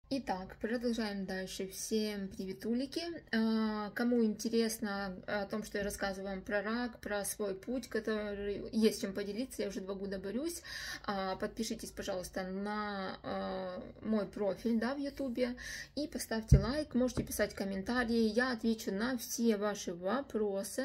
Итак, продолжаем дальше. Всем приветулики. Кому интересно о том, что я рассказываю вам про рак, про свой путь, который есть чем поделиться, я уже 2 года борюсь, подпишитесь, пожалуйста, на мой профиль, да, в ютубе, и поставьте лайк, можете писать комментарии, я отвечу на все ваши вопросы,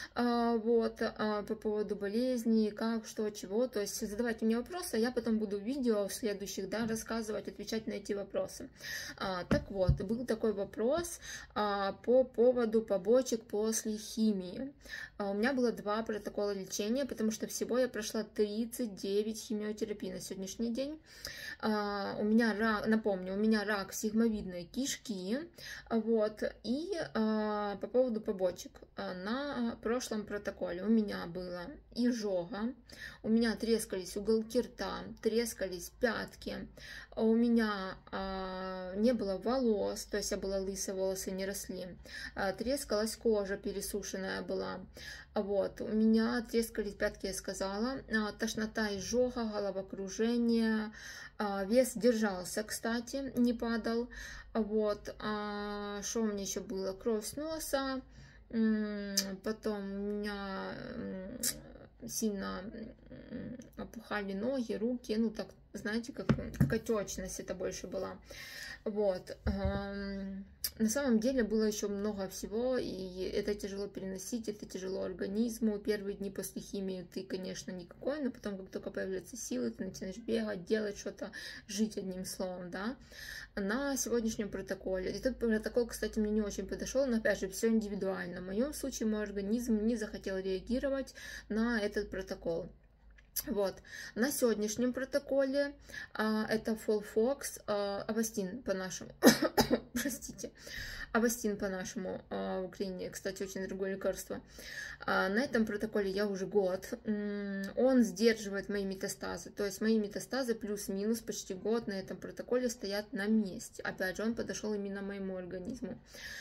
по поводу болезни, как, что, чего, то есть задавайте мне вопросы, а я потом буду в видео в следующих, да, рассказывать, отвечать на эти вопросы. Так вот, был такой вопрос по поводу побочек после химии. У меня было 2 протокола лечения, потому что всего я прошла 39 химиотерапий на сегодняшний день. У меня рак, напомню, у меня рак сигмовидной кишки, и по поводу побочек. На прошлом протоколе у меня была изжога, у меня трескались уголки рта, трескались пятки, у меня не было волос, то есть я была лысая, волосы не росли, трескалась кожа, пересушенная была, у меня трескались пятки, я сказала, тошнота, изжога, головокружение, вес держался, кстати, не падал, что у меня еще было, кровь с носа, потом у меня сильно опухали ноги, руки, ну так, знаете, как отечность это больше была. На самом деле было еще много всего, и это тяжело переносить, это тяжело организму. Первые дни после химии ты, конечно, никакой, но потом, как только появляются силы, ты начинаешь бегать, делать что-то, жить одним словом, да. На сегодняшнем протоколе, этот протокол, кстати, мне не очень подошел, но опять же, все индивидуально. В моем случае мой организм не захотел реагировать на этот протокол. На сегодняшнем протоколе это FOLFOX, Avastin по-нашему, простите, Avastin по-нашему, в Украине, кстати, очень дорогое лекарство. На этом протоколе я уже год, он сдерживает мои метастазы, то есть мои метастазы плюс-минус почти год на этом протоколе стоят на месте, опять же, он подошел именно моему организму.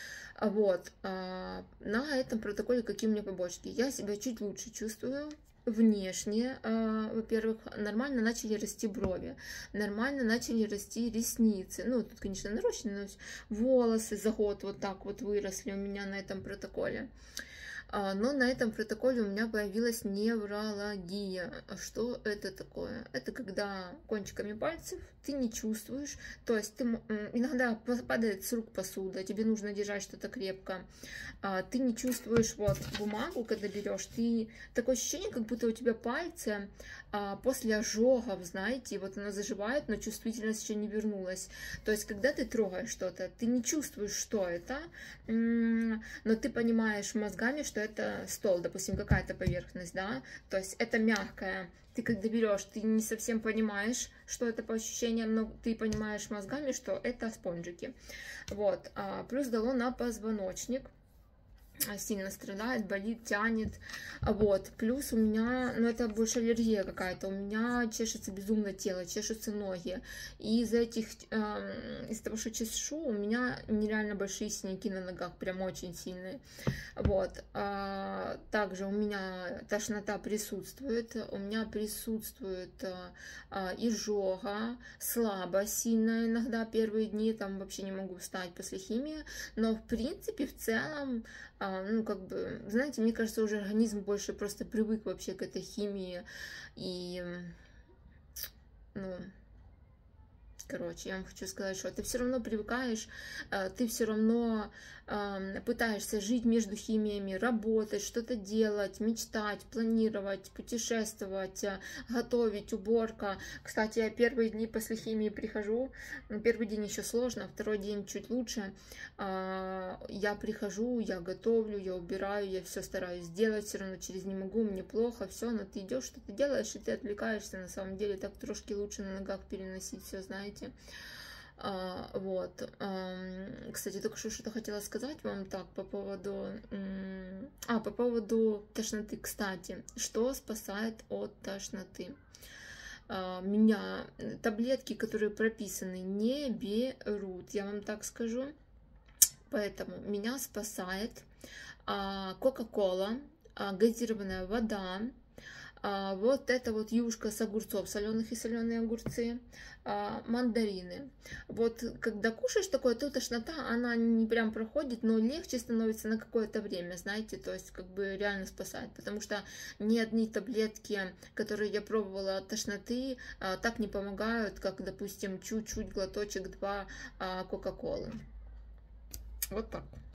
На этом протоколе какие у меня побочки? Я себя чуть лучше чувствую. Внешне, во-первых, нормально начали расти брови, нормально начали расти ресницы, ну, тут, конечно, нарощены, но волосы за год вот так вот выросли у меня на этом протоколе. Но на этом протоколе у меня появилась невралгия. Что это такое? Это когда кончиками пальцев ты не чувствуешь, то есть ты, иногда падает с рук посуда, тебе нужно держать что-то крепко, ты не чувствуешь бумагу, когда берешь, ты такое ощущение, как будто у тебя пальцы после ожогов, знаете, оно заживает, но чувствительность еще не вернулась. То есть, когда ты трогаешь что-то, ты не чувствуешь, что это, но ты понимаешь мозгами, что это стол, допустим, какая-то поверхность, да, то есть это мягкая. Ты когда берешь, ты не совсем понимаешь, что это по ощущениям, но ты понимаешь мозгами, что это спонжики. Плюс дало на позвоночник. Сильно страдает, болит, тянет, плюс у меня, это больше аллергия какая-то, у меня чешется безумно тело, чешутся ноги, и из-за того, что чешу, у меня нереально большие синяки на ногах, прям очень сильные, также у меня тошнота присутствует, у меня присутствует изжога, слабость сильная иногда, первые дни, там вообще не могу встать после химии, но в принципе, в целом, знаете, мне кажется, уже организм больше просто привык вообще к этой химии, и, я вам хочу сказать, что ты все равно привыкаешь, ты все равно пытаешься жить между химиями, работать, что-то делать, мечтать, планировать, путешествовать, готовить, уборка. Кстати, я первые дни после химии прихожу, первый день еще сложно, второй день чуть лучше. Я прихожу, я готовлю, я убираю, я все стараюсь сделать, все равно через не могу, мне плохо, все, но ты идешь, что-то делаешь, и ты отвлекаешься, на самом деле так трошки лучше на ногах переносить все, знаете. Кстати, только что хотела сказать вам так по поводу тошноты. Кстати, что спасает от тошноты? Меня таблетки, которые прописаны, не берут, я вам так скажу. Поэтому меня спасает Кока-кола, газированная вода, Вот это вот юшка с огурцов, соленых и соленые огурцы, мандарины. Вот когда кушаешь такое, то тошнота, она не прям проходит, но легче становится на какое-то время, знаете, то есть как бы реально спасает, потому что ни одни таблетки, которые я пробовала от тошноты, так не помогают, как, допустим, чуть-чуть глоточек 2 Кока-Колы. Вот так.